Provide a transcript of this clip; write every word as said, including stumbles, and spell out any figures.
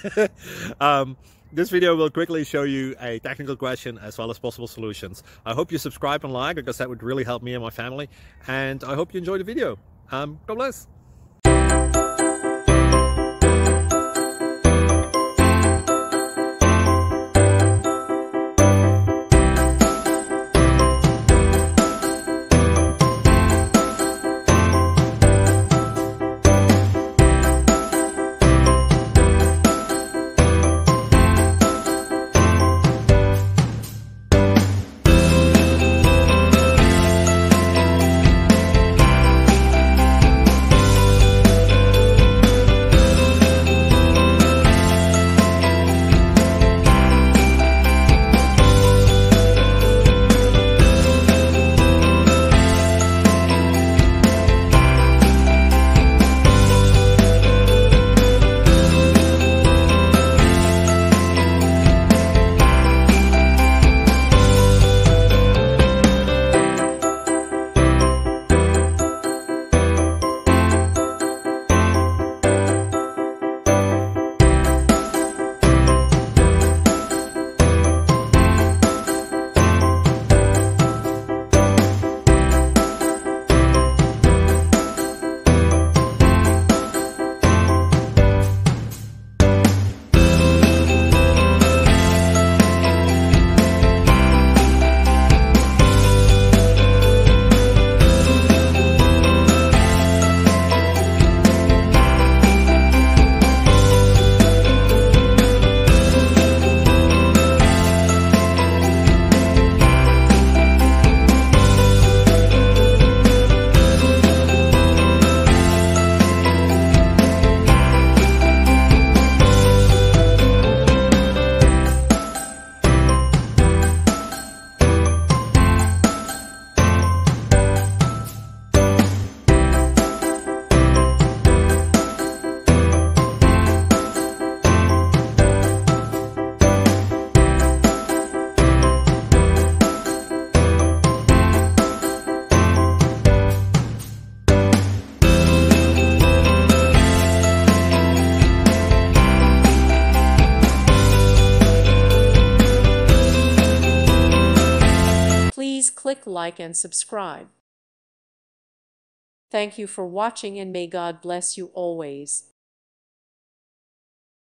um, this video will quickly show you a technical question as well as possible solutions. I hope you subscribe and like, because that would really help me and my family. And I hope you enjoy the video. Um, God bless. Please click like and subscribe. Thank you for watching, and may God bless you always.